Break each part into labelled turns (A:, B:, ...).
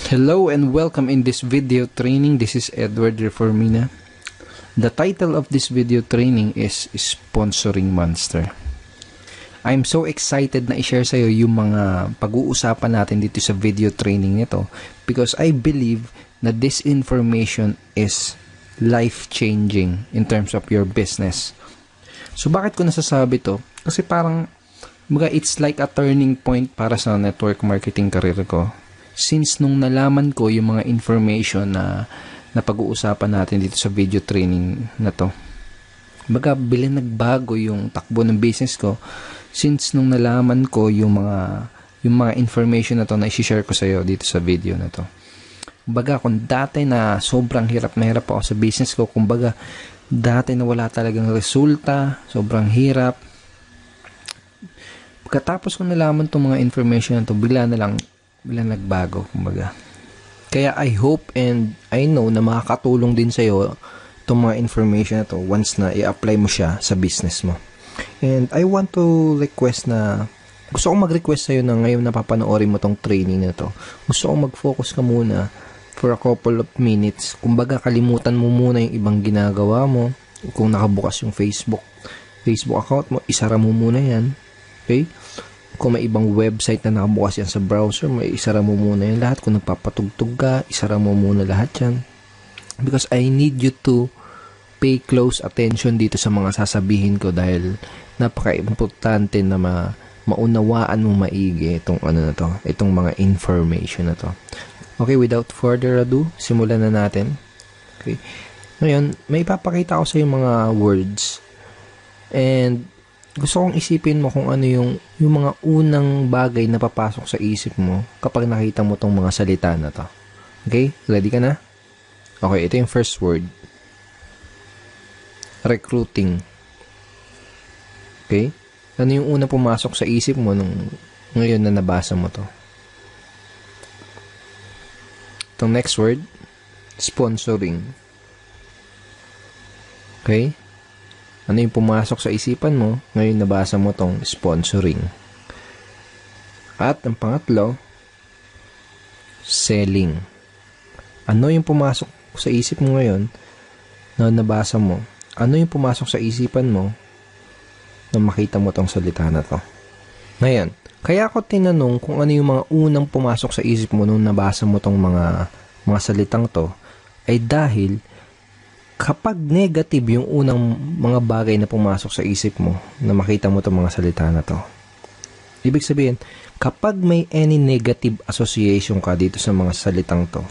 A: Hello and welcome in this video training. This is Edward Reformina. The title of this video training is Sponsoring Monster. I'm so excited na i-share sa iyo yung mga pag-uusapan natin dito sa video training nito because I believe na this information is life-changing in terms of your business. So bakit ko nasasabi to? Kasi parang it's like a turning point para sa network marketing career ko. Since nung nalaman ko yung mga information na pag-uusapan natin dito sa video training na to, bilang nagbago yung takbo ng business ko since nung nalaman ko yung mga information na to na i-share ko sa iyo dito sa video na to. Kung dati na sobrang hirap na hirap ako sa business ko, dati na wala talagang resulta, sobrang hirap. Pagkatapos ko nalaman tong mga information na to, bilang nagbago, Kaya I hope and I know na makakatulong din sa iyo itong mga information na to once na i-apply mo siya sa business mo. And I want to request gusto kong mag-request sa iyo na ngayon na papanoorin mo tong training na to. Gusto kong mag-focus ka muna for a couple of minutes. Kalimutan mo muna yung ibang ginagawa mo. Kung nakabukas yung Facebook account mo, isara mo muna yan. Okay? Kung may ibang website na nakabukas yan sa browser, isara mo muna yan lahat. Kung nagpapatugtog ka, isara mo muna lahat yan. Because I need you to pay close attention dito sa mga sasabihin ko dahil napaka-importante na maunawaan mo maigi itong mga information na to. Okay, without further ado, simulan na natin. Okay. Ngayon, may ipapakita ko sa yung mga words. And gusto kong isipin mo kung ano yung mga unang bagay na papasok sa isip mo kapag nakita mo tong mga salita na to. Okay? Ready ka na? Okay, ito yung first word. Recruiting. Okay? Ano yung unang pumasok sa isip mo nung ngayon na nabasa mo to? Itong next word, sponsoring. Okay? Ano yung pumasok sa isipan mo ngayon nabasa mo tong sponsoring? At ang pangatlo, selling. Ano yung pumasok sa isip mo ngayon na nabasa mo? Ano yung pumasok sa isipan mo na makita mo tong salita na to? Ngayon, kaya ako tinanong kung ano yung mga unang pumasok sa isip mo nung nabasa mo tong mga salitang to ay dahil kapag negative yung unang mga bagay na pumasok sa isip mo na makita mo itong mga salita na to, ibig sabihin, kapag may any negative association ka dito sa mga salitang to,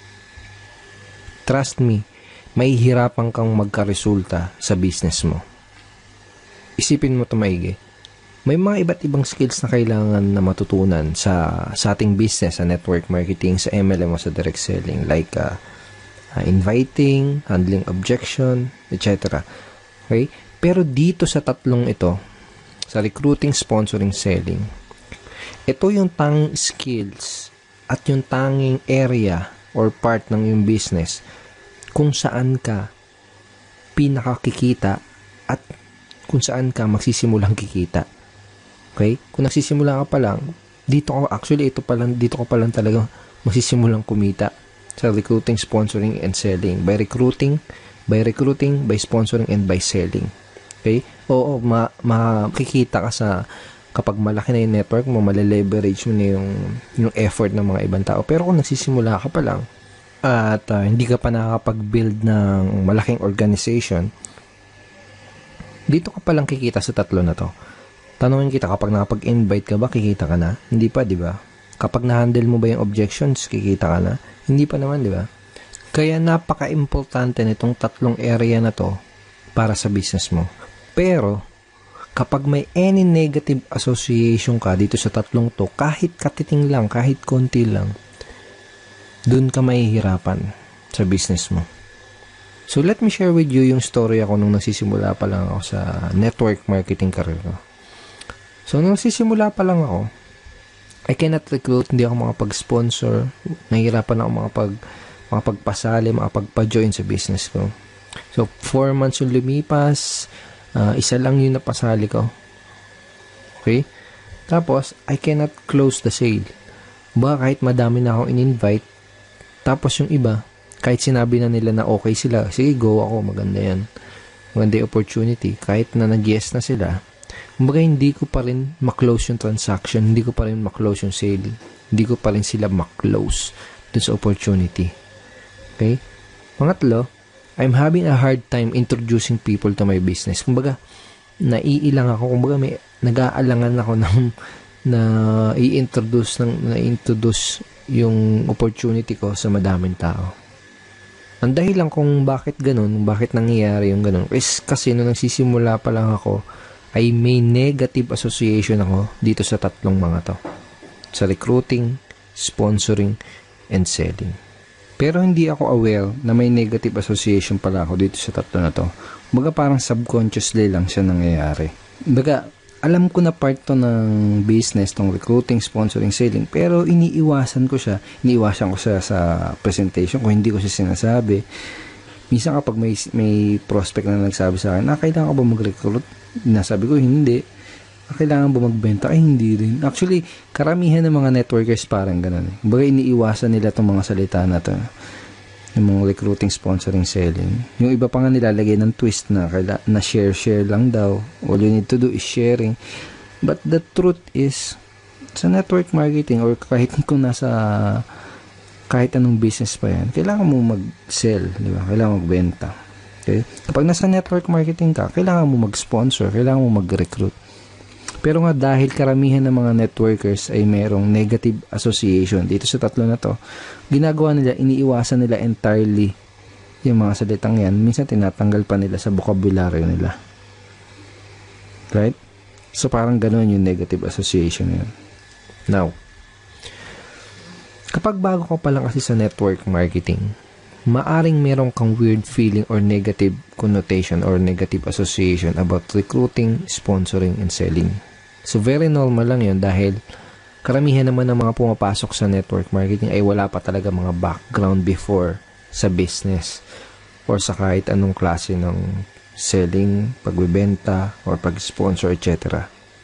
A: trust me, may hirapan kang magkaresulta sa business mo. Isipin mo ito maigi. May mga iba't ibang skills na kailangan na matutunan sa ating business, sa network marketing, sa MLM o sa direct selling, like inviting, handling objection, etc. Okay? Pero dito sa tatlong ito, sa recruiting, sponsoring, selling, ito yung tanging skills at yung tanging area or part ng yung business kung saan ka pinakakikita at kung saan ka magsisimulang kikita. Okay? Kung nagsisimula ka pa lang, dito ko pa lang talaga magsisimulang kumita sa recruiting, sponsoring, and selling. By recruiting, by sponsoring, and by selling. Okay? Oo, makikita ka kapag malaki na yung network mo, malaleverage mo na yung effort ng mga ibang tao. Pero kung nagsisimula ka pa lang, at hindi ka pa nakakapag-build ng malaking organization, dito ka pa lang kikita sa tatlo na to. Tanungin kita, kapag nakapag-invite ka ba, kikita ka na? Hindi pa, di ba? Kapag na-handle mo ba yung objections, kikita ka na? Hindi pa naman, di ba? Kaya napaka-importante nitong tatlong area na to para sa business mo. Pero, kapag may any negative association ka dito sa tatlong to, kahit katiting lang, kahit konti lang, dun ka mahihirapan sa business mo. So, let me share with you yung story ako nung nagsisimula pa lang ako sa network marketing career ko. So, nung nagsisimula pa lang ako, I cannot recruit, hindi ako makapag-sponsor, nahihirapan ako makapagpasali, makapagpa-join sa business ko. So, 4 months yung lumipas, isa lang yung napasali ko. Okay? Tapos, I cannot close the sale. Kahit madami na akong in-invite, Tapos yung iba, kahit sinabi na nila na okay sila, sige go ako, maganda yan. Maganda yung opportunity. Kahit na nag-yes na sila, kumbaga hindi ko pa rin maklose yung transaction, hindi ko pa rin maklose yung sale, hindi ko pa rin sila maklose dun sa opportunity. Okay? Pangatlo, I'm having a hard time introducing people to my business. Kumbaga, naiilang ako. Kumbaga, may nag-aalangan ako na i-introduce yung opportunity ko sa madaming tao. Ang dahilan kung bakit ganun, bakit nangyayari yung ganun, is kasi nung nagsisimula pa lang ako, ay may negative association ako dito sa tatlong mga to. Sa recruiting, sponsoring, and selling. Pero hindi ako aware na may negative association pala ako dito sa tatlo na to. Kumbaga parang subconsciously lang siya nangyayari. Kumbaga, alam ko na part to ng business, tong recruiting, sponsoring, selling, pero iniiwasan ko siya sa presentation ko, hindi ko siya sinasabi. Minsan kapag may prospect na nagsabi sa akin, kailangan ko ba mag-recruit? Nasabi ko, hindi. Kailangan ba magbenta? Ay, hindi rin. Actually, karamihan ng mga networkers parang ganun. Kumbaga iniiwasan nila tong mga salita na to. Yung mga recruiting, sponsoring, selling. Yung iba pa nga nilalagay ng twist na share lang daw. All you need to do is sharing. But the truth is, sa network marketing or kahit anong business pa yan, kailangan mo mag-sell, di ba? Kailangan magbenta. Okay? Kapag nasa network marketing ka, kailangan mo mag-sponsor, kailangan mo mag-recruit. Pero nga dahil karamihan ng mga networkers ay mayroong negative association dito sa tatlo na to, ginagawa nila, iniiwasan nila entirely yung mga salitang yan. Minsan tinatanggal pa nila sa vocabulary nila. Right? So parang ganoon yung negative association yun. Now, kapag bago ka pa lang kasi sa network marketing, maaring meron kang weird feeling or negative connotation or negative association about recruiting, sponsoring, and selling. So, very normal lang yun dahil karamihan naman ng mga pumapasok sa network marketing ay wala pa talaga mga background before sa business or sa kahit anong klase ng selling, pagbebenta, or pag-sponsor, etc.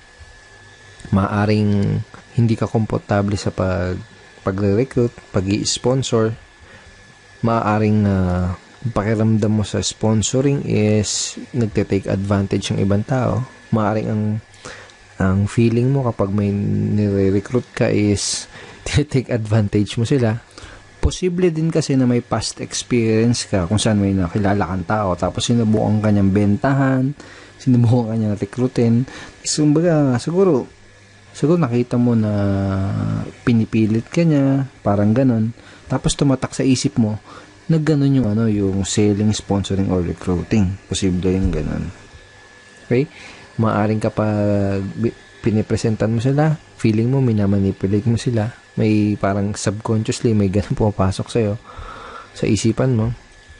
A: Maaring hindi ka komportable sa pagre-recruit, pag-i-sponsor. Maaring pakiramdam mo sa sponsoring is nagte-take advantage ng ibang tao. Maaring ang feeling mo kapag may nire-recruit ka is take advantage mo sila. Posible din kasi na may past experience ka kung saan may nakilala kang tao tapos sinubukan ka niyang bentahan, sinubukan ka niyang recruitin. So, siguro nakita mo na pinipilit ka niya, parang ganon. Tapos tumatak sa isip mo na ganon yung selling, sponsoring, or recruiting. Posible yung ganon. Okay? Maaring kapag pinipresentan mo sila, feeling mo, minamanipulate mo sila, may parang subconsciously, may ganun pumapasok sa'yo, sa isipan mo.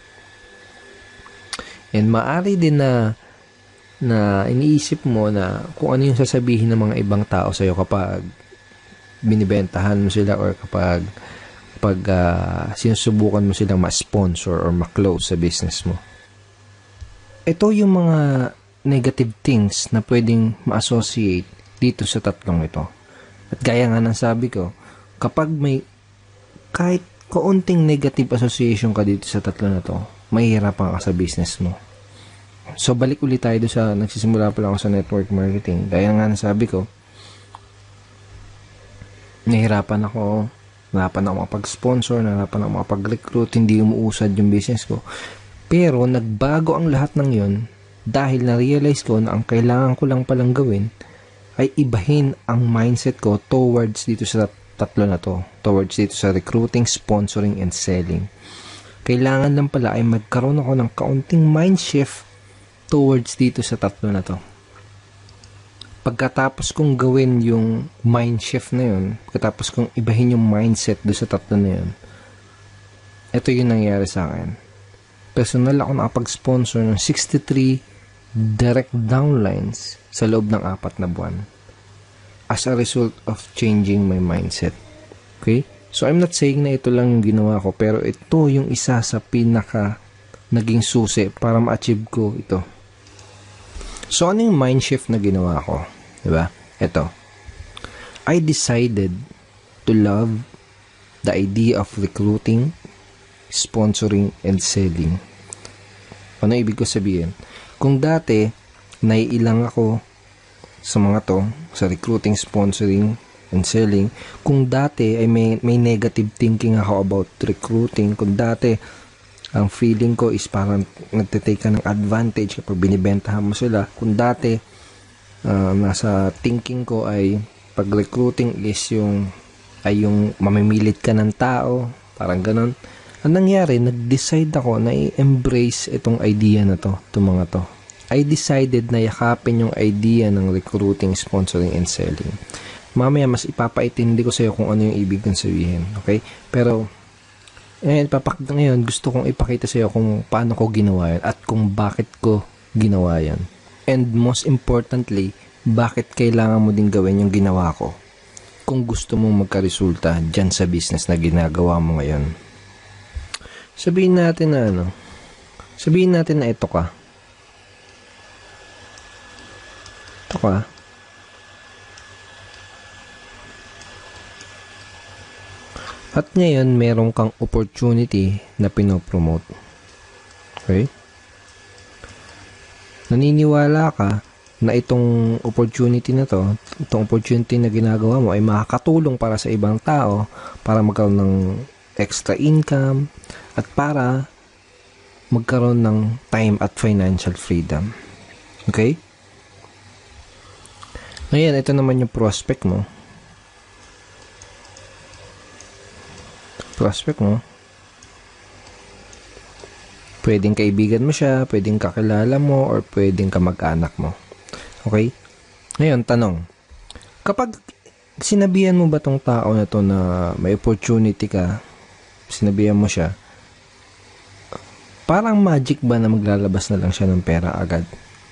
A: And maaari din na iniisip mo na kung ano yung sasabihin ng mga ibang tao sa'yo kapag binibentahan mo sila or kapag sinusubukan mo silang ma-sponsor or ma-close sa business mo. Ito yung mga negative things na pwedeng ma-associate dito sa tatlong ito. At gaya nga ng sabi ko, kapag may kahit kaunting negative association ka dito sa tatlo na to, mahihirapan ka sa business mo. So, balik ulit tayo doon sa nagsisimula pa lang ako sa network marketing. Gaya nga ng sabi ko, nahirapan ako makapag-sponsor, nahirapan ako makapag-recruit, hindi umuusad yung business ko. Pero, nagbago ang lahat ng yon dahil na-realize ko na ang kailangan ko lang palang gawin ay ibahin ang mindset ko towards dito sa tatlo na to. Towards dito sa recruiting, sponsoring, and selling. Kailangan lang pala ay magkaroon ako ng kaunting mind shift towards dito sa tatlo na to. Pagkatapos kong gawin yung mind shift na yun, pagkatapos kong ibahin yung mindset doon sa tatlo na yun, ito yung nangyari sa akin. Personal ako nakapag-sponsor ng 63 direct downlines sa loob ng 4 na buwan as a result of changing my mindset. Okay? So, I'm not saying na ito lang yung ginawa ko, pero ito yung isa sa pinaka naging susi para ma-achieve ko ito. So, ano yung mind shift na ginawa ko? Diba? Ito. I decided to love the idea of recruiting, sponsoring, and selling. Ano ibig ko sabihin? Kung dati, naiilang ako sa mga to, sa recruiting, sponsoring, and selling, kung dati ay may negative thinking ako about recruiting, kung dati, ang feeling ko is parang nagtitake ka ng advantage kapag binibentahan mo sila, kung dati, nasa thinking ko ay pag recruiting is yung mamimilit ka ng tao, parang ganon. Ang nangyari, nag-decide ako na i-embrace itong idea na to, itong mga to. I decided na yakapin yung idea ng recruiting, sponsoring, and selling. Mamaya mas ipapaintindi ko sa iyo kung ano yung ibig kong sabihin, okay? Pero ngayon gusto kong ipakita sa iyo kung paano ko ginawa yan at kung bakit ko ginawa yan. And most importantly, bakit kailangan mo din gawin yung ginawa ko kung gusto mong magkaresulta dyan sa business na ginagawa mo ngayon. Sabihin natin na ito ka. At ngayon, meron kang opportunity na pinopromote. Okay? Naniniwala ka na itong opportunity na to, itong opportunity na ginagawa mo ay makakatulong para sa ibang tao, para magkaroon ng extra income, at para magkaroon ng time at financial freedom. Okay? Ngayon, ito naman yung prospect mo. Pwedeng kaibigan mo siya, pwedeng kakilala mo, or pwedeng kamag-anak mo. Okay? Ngayon, tanong. Kapag sinabihan mo ba tong tao na to na may opportunity ka, sinabihan mo siya, parang magic ba na maglalabas na lang siya ng pera agad?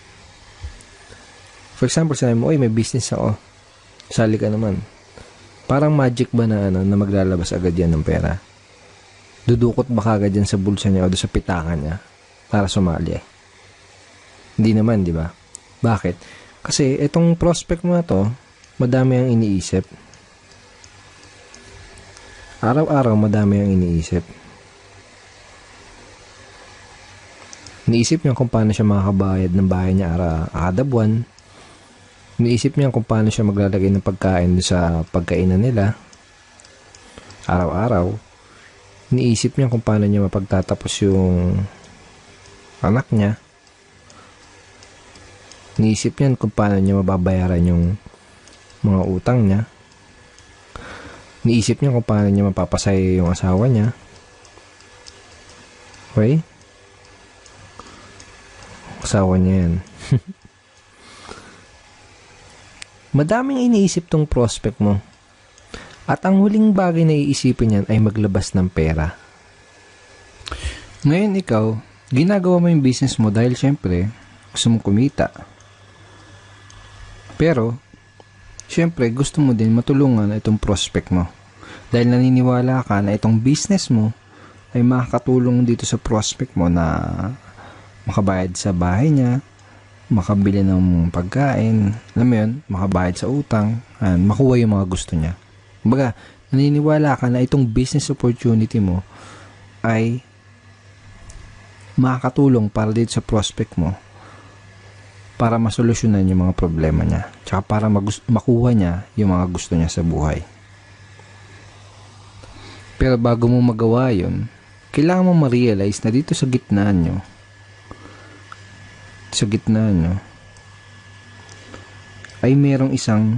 A: For example, sinabi mo, may business ako. Sali ka naman. Parang magic ba na maglalabas agad yan ng pera? Dudukot ba kagad yan sa bulsa niya o sa pitakan niya para sumali? Hindi naman, di ba? Bakit? Kasi itong prospect mo na to, madami ang iniisip. Araw-araw, madami ang iniisip. Iniisip niya kung paano siya makakabayad ng bahay niya kada buwan. Iniisip niya kung paano siya maglalagay ng pagkain sa pagkainan nila araw-araw. Iniisip niya kung paano niya mapagtatapos yung anak niya. Iniisip niya kung paano niya mababayaran yung mga utang niya. Iniisip niya kung paano niya mapapasaya yung asawa niya. Okay? Asawa niya yan. Madaming iniisip tong prospect mo. At ang huling bagay na iisipin niyan ay maglabas ng pera. Ngayon ikaw, ginagawa mo yung business mo dahil syempre, gusto mong kumita. Pero, syempre, gusto mo din matulungan itong prospect mo. Dahil naniniwala ka na itong business mo ay makakatulong dito sa prospect mo na makabayad sa bahay niya, makabili ng pagkain, alam mo yun, makabayad sa utang, makuha yung mga gusto niya. Kumbaga, naniniwala ka na itong business opportunity mo ay makakatulong para dito sa prospect mo para masolusyonan yung mga problema niya, tsaka para makuha niya yung mga gusto niya sa buhay. Pero bago mo magawa yun, kailangan mo ma-realize na dito sa gitna nyo, ay merong isang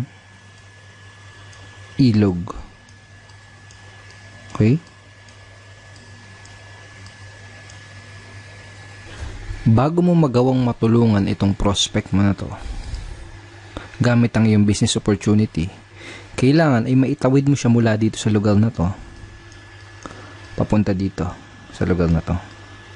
A: ilog. Okay? Bago mo magawang matulungan itong prospect mo na to, gamit ang iyong business opportunity, kailangan ay maitawid mo siya mula dito sa lugar na to, papunta dito sa lugar na to.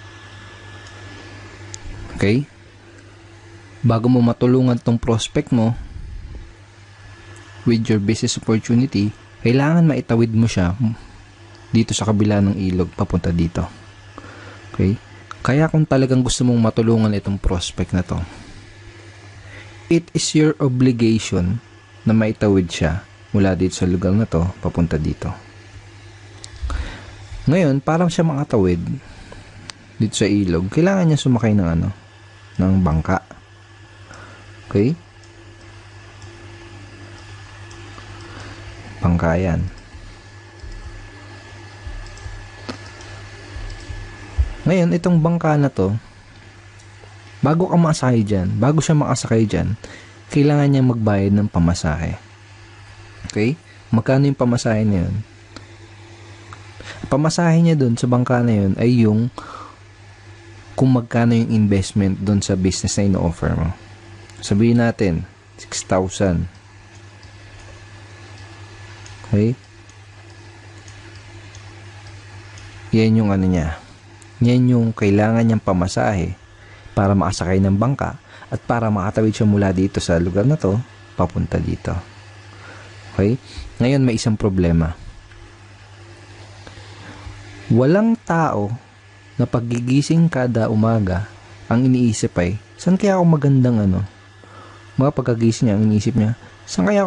A: Okay? Bago mo matulungan tong prospect mo with your business opportunity, kailangan maitawid mo siya dito sa kabila ng ilog papunta dito. Okay? Kaya kung talagang gusto mong matulungan itong prospect na to, it is your obligation na maitawid siya mula dito sa lugar na to papunta dito. Ngayon, para siya makatawid dito sa ilog, kailangan niya sumakay ng bangka. Okay? Bangka yan. Ngayon, itong bangka na to, bago siya makasakay dyan, kailangan niya magbayad ng pamasahe. Okay? Magkano yung pamasahe na yun? Pamasahe niya dun sa bangka na yun ay yung kung magkano yung investment dun sa business na ino-offer mo. Sabihin natin, 6,000. Okay? Yan yung niya. Yan yung kailangan niyang pamasahe para makasakay ng bangka at para makatawid siya mula dito sa lugar na to, papunta dito. Okay? Ngayon may isang problema. Walang tao na paggigising kada umaga ang iniisip ay, saan kaya ako magandang mga pagkagising niya, ang iniisip niya, saan kaya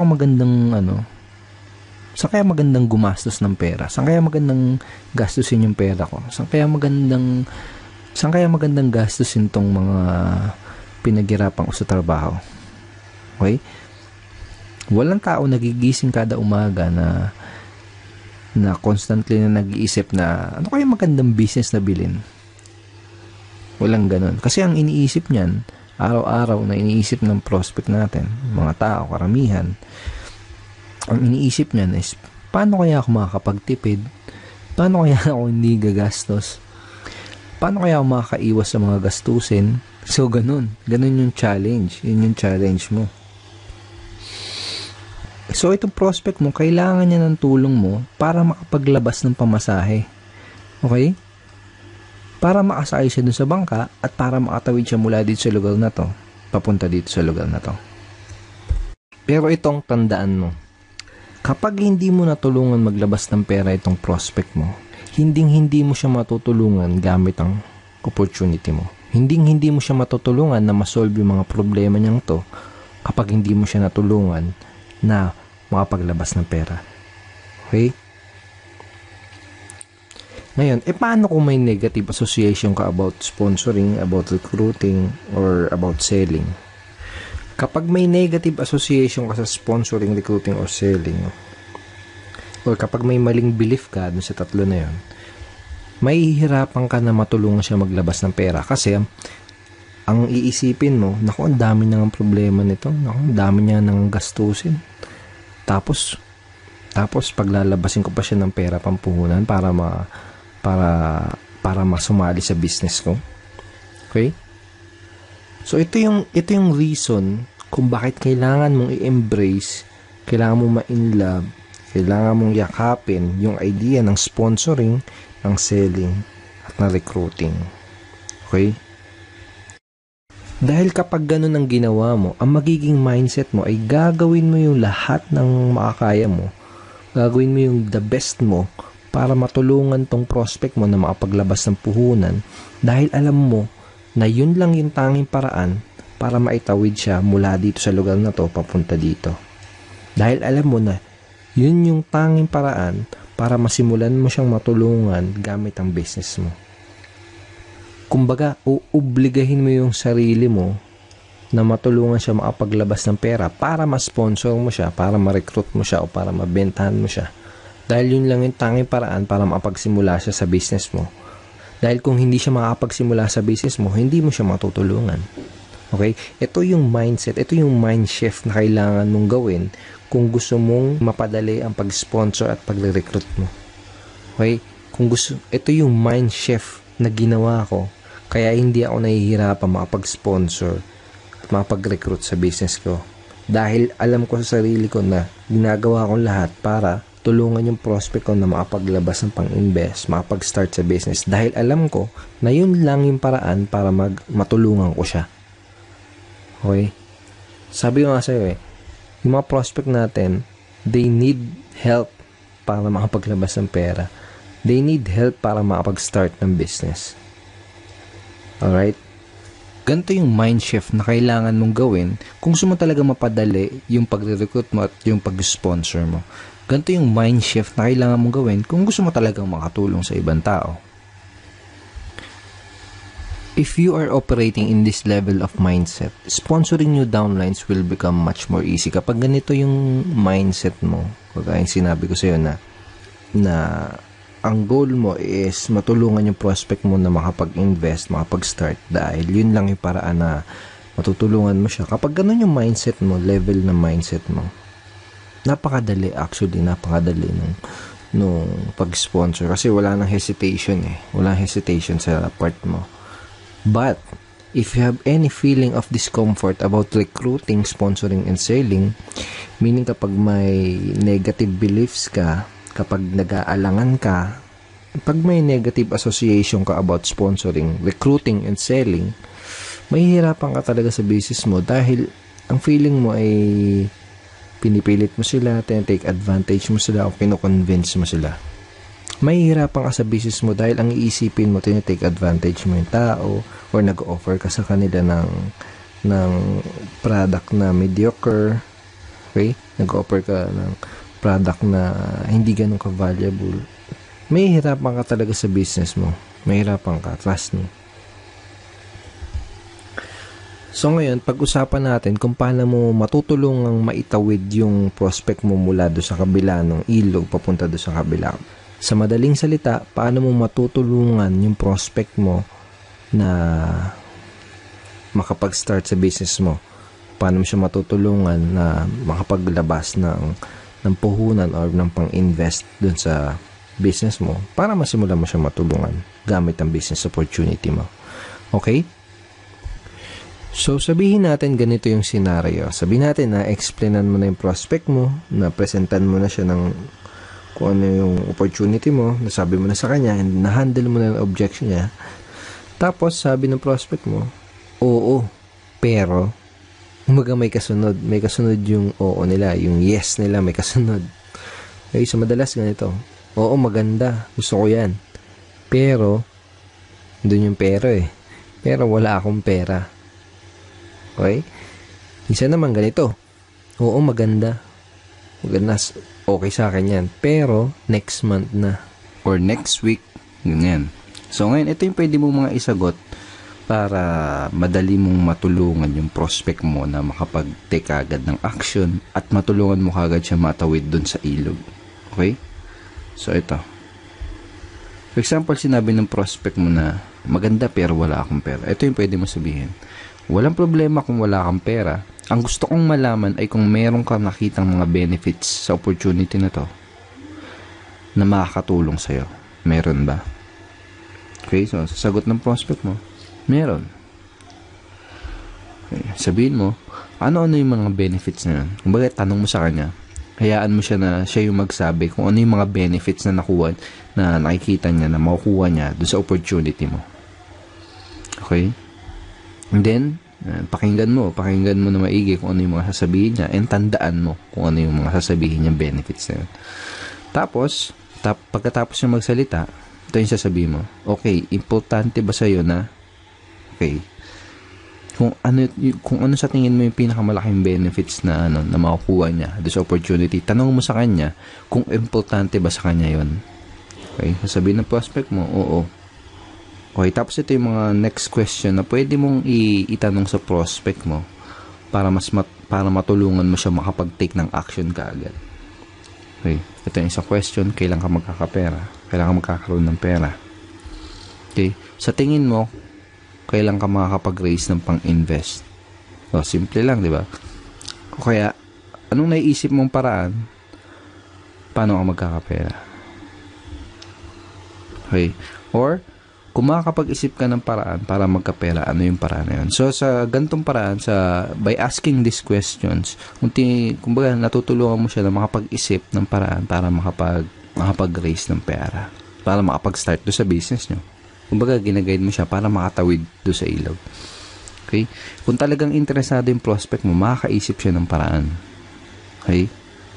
A: magandang gumastos ng pera? Saan kaya magandang gastusin yung pera ko? Saan kaya magandang gastusin tong mga pinaghirapan ko sa trabaho? Okay? Walang tao nagigising kada umaga na constantly na nag-iisip na ano kaya magandang business na bilhin. Walang ganun. Kasi ang iniisip niyan, araw-araw na iniisip ng prospect natin, mga tao, karamihan, ang iniisip niyan is, paano kaya ako makakapagtipid? Paano kaya ako hindi gagastos? Paano kaya ako makakaiwas sa mga gastusin? So, ganun. Ganun yung challenge. Yun yung challenge mo. So, itong prospect mo, kailangan niya ng tulong mo para makapaglabas ng pamasahe. Okay? Para makasakay siya dun sa bangka at para makatawid siya mula dito sa lugar na to, papunta dito sa lugar na to. Pero itong tandaan mo, kapag hindi mo natulungan maglabas ng pera itong prospect mo, hindi mo siya matutulungan gamit ang opportunity mo. Hindi mo siya matutulungan na masolve yung mga problema niyang to kapag hindi mo siya natulungan na makapaglabas ng pera. Okay? Ngayon, paano kung may negative association ka about sponsoring, about recruiting, or about selling? Kapag may negative association ka sa sponsoring, recruiting, or selling, or kapag may maling belief ka dun sa tatlo na yun, mahihirapan ka na matulungan siya maglabas ng pera kasi ang iisipin mo, naku, ang dami niyang problema nito, naku, ang dami niya nang gastusin. Tapos paglalabasin ko pa siya ng pera pampuhunan para masumali sa business ko. Okay? So ito yung reason kung bakit kailangan mong i-embrace, kailangan mong ma-inlove, kailangan mong yakapin yung idea ng sponsoring, ng selling, at ng recruiting. Okay? Dahil kapag ganun ang ginawa mo, ang magiging mindset mo ay gagawin mo yung lahat ng makakaya mo. Gagawin mo yung the best mo para matulungan tong prospect mo na makapaglabas ng puhunan dahil alam mo na yun lang yung tanging paraan para maitawid siya mula dito sa lugar na to papunta dito. Dahil alam mo na yun yung tanging paraan para masimulan mo siyang matulungan gamit ang business mo. Kumbaga, uobligahin mo yung sarili mo na matulungan siya makapaglabas ng pera para ma-sponsor mo siya, para ma-recruit mo siya o para mabentahan mo siya. Dahil yun lang yung tanging paraan para makapagsimula siya sa business mo. Dahil kung hindi siya makapagsimula sa business mo, hindi mo siya matutulungan. Okay? Ito yung mindset, ito yung mind shift na kailangan mong gawin kung gusto mong mapadali ang pag-sponsor at pag-recruit mo. Okay? Ito yung mind shift na ginawa ko, kaya hindi ako nahihirapan makapag-sponsor at makapag-recruit sa business ko. Dahil alam ko sa sarili ko na ginagawa ko lahat para tulungan yung prospect ko na makapaglabas ng pang-invest, makapag-start sa business. Dahil alam ko na yun lang yung paraan para matulungan ko siya. Okay? Sabi ko nga sa'yo yung mga prospect natin, they need help para makapaglabas ng pera. They need help para makapag-start ng business. Alright? Ganito yung mind shift na kailangan mong gawin kung gusto mo talaga mapadali yung pagre-recruit mo at yung pag-sponsor mo. Ganito yung mind shift na kailangan mong gawin kung gusto mo talagang makatulong sa ibang tao. If you are operating in this level of mindset, sponsoring new downlines will become much more easy. Kapag ganito yung mindset mo, kagaya yung sinabi ko sa'yo na ang goal mo is matulungan yung prospect mo na makapag-invest, makapag-start, dahil yun lang yung paraan na matutulungan mo siya. Kapag ganun yung mindset mo, level na mindset mo, napakadali nung pag-sponsor kasi wala nang hesitation Walang hesitation sa part mo. But, if you have any feeling of discomfort about recruiting, sponsoring, and selling, meaning kapag may negative beliefs ka, kapag nag-aalangan ka, pag may negative association ka about sponsoring, recruiting, and selling, mahihirapan ka talaga sa business mo dahil ang feeling mo ay pinipilit mo sila, take advantage mo sila, o kino-convince mo sila. Mahihirapan ka sa business mo dahil ang iisipin mo, take advantage mo yung tao or nag-offer ka sa kanila ng product na mediocre. Okay? Nag-offer ka ng product na hindi ganun ka-valuable. Mahihirapan ka talaga sa business mo. Mahihirapan ka. Trust me. So ngayon, pag-usapan natin kung paano mo matutulungang maitawid yung prospect mo mula do sa kabila ng ilog papunta do sa kabila. Sa madaling salita, paano mo matutulungan yung prospect mo na makapag-start sa business mo? Paano mo siya matutulungan na makapaglabas ng puhunan or ng pang-invest dun sa business mo para masimulan mo siya matulungan gamit ang business opportunity mo. Okay? So, sabihin natin ganito yung scenario. Sabihin natin na explainan mo na yung prospect mo, na presentan mo na siya ng kung ano yung opportunity mo, nasabi mo na sa kanya, and na-handle mo na yung objection niya. Tapos, sabi ng prospect mo, oo, pero, umaga may kasunod yung oo nila, yung yes nila may kasunod. Okay, so madalas ganito, oo, maganda, gusto ko yan. Pero, doon yung pero pero wala akong pera. Okay? Isa naman ganito, oo, maganda, okay sa akin yan. Pero, next month na.
B: Or next week. Ganyan. So, ngayon, ito yung pwede mong mga isagot para madali mong matulungan yung prospect mo na makapag-take agad ng action at matulungan mo kagad siya matawid dun sa ilog. Okay? So, ito. For example, sinabi ng prospect mo na maganda pero wala akong pera. Ito yung pwede mo sabihin. Walang problema kung wala kang pera. Ang gusto kong malaman ay kung meron kang nakitang mga benefits sa opportunity na to na makakatulong sa'yo. Meron ba? Okay, so sasagot ng prospect mo, meron. Okay, sabihin mo, ano-ano yung mga benefits na yun? Kumbaga, tanong mo sa kanya, hayaan mo siya na siya yung magsabi kung ano yung mga benefits na nakuha, na nakikita niya, na makukuha niya doon sa opportunity mo. Okay? And then, pakinggan mo na maigi kung ano yung mga sasabihin niya, and tandaan mo kung ano yung mga sasabihin niya benefits na yun. Tapos, pagkatapos niya magsalita, ito yung sasabihin mo, okay, importante ba sa'yo na, okay, kung ano sa tingin mo yung pinakamalaking benefits na na makukuha niya doon sa opportunity, tanong mo sa kanya kung importante ba sa kanya yon. Okay, sasabihin ng prospect mo, oo. Okay, tapos ito yung mga next question na pwede mong itanong sa prospect mo para para matulungan mo siya makapag-take ng action kaagad. Okay, ito yung isang question, kailan ka magkakapera? Kailan ka magkakaroon ng pera? Okay, sa tingin mo, kailan ka makakapag-raise ng pang-invest? So, simple lang, di ba? O kaya, anong naiisip mong paraan? Paano ka magkakapera? Okay, or kung makakapag-isip ka ng paraan para magkapera, ano yung paraan na yun? So, sa gantong paraan, by asking these questions, kumbaga, natutulungan mo siya na makapag-isip ng paraan para makapag-raise ng pera, para makapag-start do sa business nyo. Kumbaga, ginaguide mo siya para makatawid do sa ilog. Okay? Kung talagang interesado yung prospect mo, makakaisip siya ng paraan. Okay?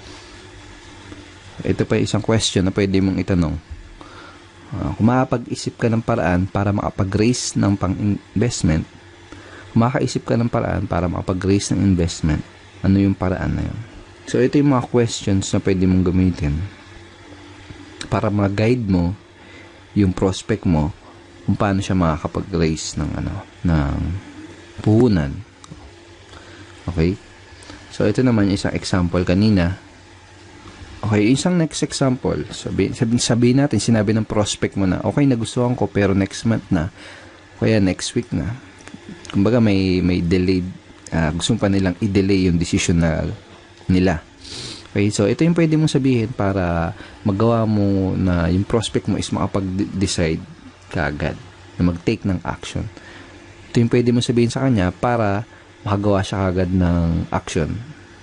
B: Ito pa isang question na pwede mong itanong. Kung makapag-isip ka ng paraan para makapag-raise ng pang-investment, kung makakaisip ka ng paraan para makapag-raise ng investment, ano yung paraan na yun? So, ito yung mga questions na pwede mong gamitin para ma-guide mo yung prospect mo kung paano siya makakapag-raise ng puhunan. Okay? So, ito naman isang example kanina. Okay, isang next example. Sabihin natin, sinabi ng prospect mo na, okay, nagustuhan ko, pero next month na, kaya next week na. Kumbaga, may delayed, gusto pa nilang i-delay yung decision nila. Okay, so ito yung pwede mong sabihin para magawa mo na yung prospect mo is makapag-decide kaagad na mag-take ng action. Ito yung pwede mong sabihin sa kanya para makagawa siya kaagad ng action.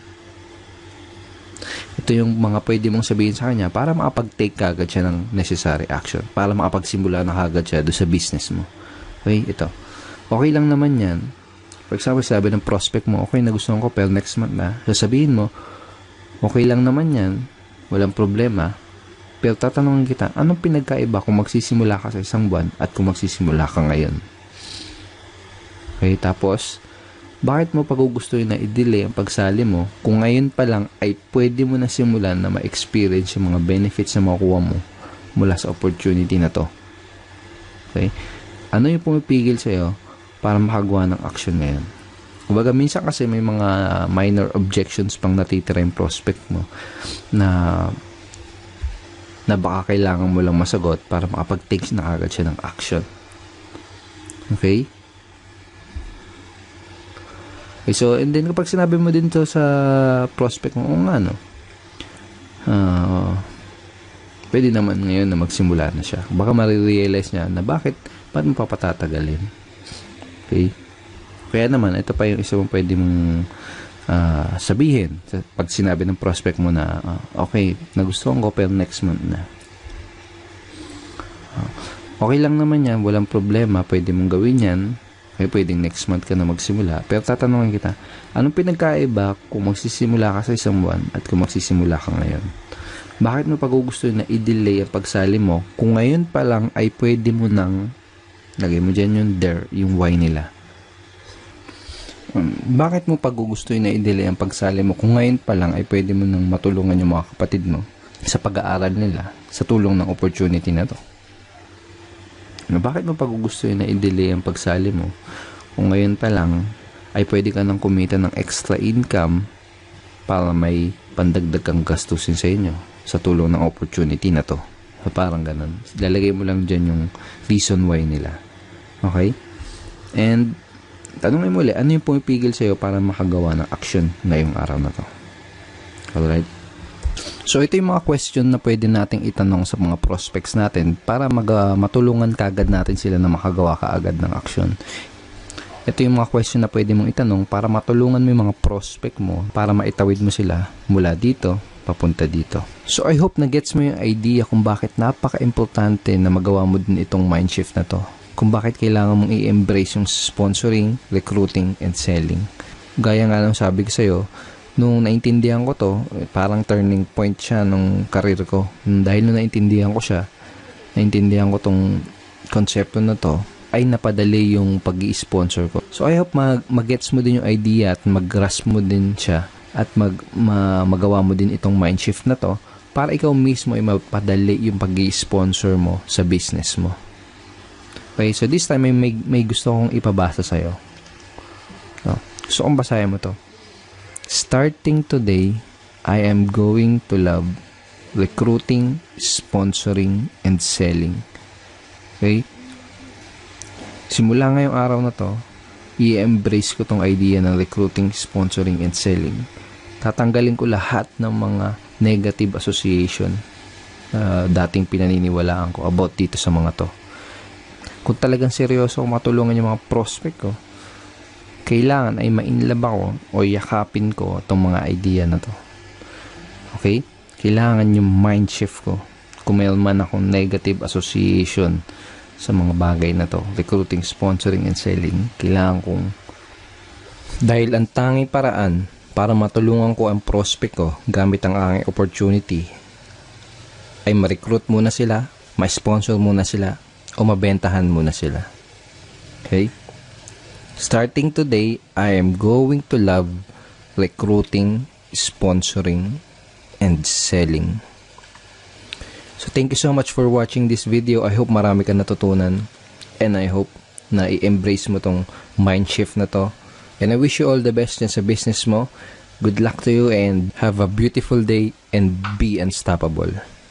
B: Ito yung mga pwede mong sabihin sa kanya para makapag-take kaagad siya ng necessary action, para makapagsimula na kaagad siya doon sa business mo. Okay, ito. Okay lang naman yan. For example, sabi ng prospect mo, okay, nagustuhan ko, pero next month na. Sasabihin mo, okay lang naman yan, walang problema. Pero tatanungin kita, anong pinagkaiba kung magsisimula ka sa isang buwan at kung magsisimula ka ngayon? Okay, tapos, bakit mo pagugustuhin na i-delay ang pagsali mo kung ngayon pa lang ay pwede mo na simulan na ma-experience yung mga benefits na makukuha mo mula sa opportunity na to? Okay? Ano yung pumipigil sa'yo para makagawa ng action ngayon? Kumbaga, minsan kasi may mga minor objections pang natitira yung prospect mo na baka kailangan mo lang masagot para makapag-take na agad siya ng action. Okay? Okay, so, and then kapag sinabi mo din to sa prospect mo, pwede naman ngayon na magsimula na siya. Baka marirealize niya na bakit mo papatatagalin. Okay? Kaya naman, ito pa yung isa mong pwede mong sabihin pag sinabi ng prospect mo na, okay, nagustuhan ko pero next month na. Okay lang naman yan, walang problema, pwede mong gawin yan. Okay, pwedeng next month ka na magsimula. Pero tatanungin kita, anong pinagkaiba kung magsisimula ka sa isang buwan at kung magsisimula ka ngayon? Bakit mo pagugustuhin na i-delay ang pagsali mo kung ngayon pa lang ay pwede mo nang, lagay mo dyan yung there, yung why nila. Bakit mo pagugustuhin na i-delay ang pagsali mo kung ngayon pa lang ay pwede mo nang matulungan yung mga kapatid mo sa pag-aaral nila sa tulong ng opportunity na to? Bakit mo pagugustuhin na i-delay ang pagsali mo kung ngayon pa lang ay pwede ka nang kumita ng extra income para may pandagdag kang gastusin sa inyo sa tulong ng opportunity na to? So, parang ganun. Lalagay mo lang dyan yung reason why nila. Okay? And tanungin mo ulit, ano yung pumipigil sa'yo para makagawa ng action ngayong araw na to? Alright? So, ito yung mga question na pwede nating itanong sa mga prospects natin para matulungan kaagad natin sila na makagawa kaagad ng action. Ito yung mga question na pwede mong itanong para matulungan mo yung mga prospect mo para maitawid mo sila mula dito papunta dito. So, I hope na gets mo yung idea kung bakit napaka-importante na magawa mo din itong mind shift na to. Kung bakit kailangan mong i-embrace yung sponsoring, recruiting, and selling. Gaya nga lang sabi ko sa'yo, nung naintindihan ko to, parang turning point siya nung career ko. Dahil nung naintindihan ko siya, naintindihan ko tong konsepto na to, ay napadali yung pag-i-sponsor ko. So I hope mag-gets mo din yung idea at mag-grasp mo din siya at magawa mo din itong mind shift na to para ikaw mismo ay mapadali yung pag-i-sponsor mo sa business mo. Okay, so this time may gusto kong ipabasa sa'yo. So kung basahin mo to. Starting today, I am going to love recruiting, sponsoring, and selling. Okay? Simula ngayong araw na to, i-embrace ko tong idea ng recruiting, sponsoring, and selling. Tatanggalin ko lahat ng mga negative association dating pinaniniwalaan ko about dito sa mga to. Kung talagang seryoso ako matulungan yung mga prospect ko, kailangan ay mainlove ako o yakapin ko itong mga idea na to. Okay? Kailangan yung mind shift ko. Kung mayroon man akong negative association sa mga bagay na to, recruiting, sponsoring, and selling, kailangan kong, dahil ang tanging paraan para matulungan ko ang prospect ko gamit ang aking opportunity ay ma-recruit muna sila, ma-sponsor muna sila, o mabentahan muna sila. Okay? Starting today, I am going to love recruiting,
A: sponsoring and selling. So thank you so much for watching this video. I hope marami ka natutunan, and I hope na i-embrace mo tong mind shift na to. And I wish you all the best sa business mo. Good luck to you and have a beautiful day and be unstoppable.